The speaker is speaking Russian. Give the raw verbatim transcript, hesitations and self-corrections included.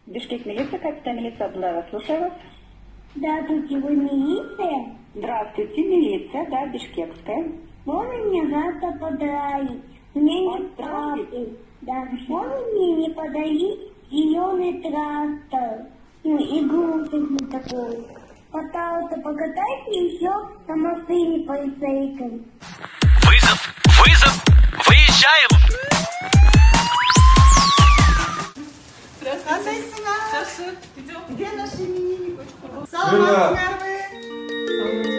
Бишкек милиция, капитан милиции Абдулаева, слушаю вас. Здравствуйте, вы милиция? Здравствуйте, милиция, да, бишкекская. Можно мне завтра поздравить? Мне не правда. Да, можно мне не подарить зеленый трактор? Ну, игрушечный такой. Пожалуйста, покатайте еще на машине полицейской. Вызов! Вызов! Выезжаем! Qandaysizlar? Yaxshi. Где наш именинник? Salom, Merve.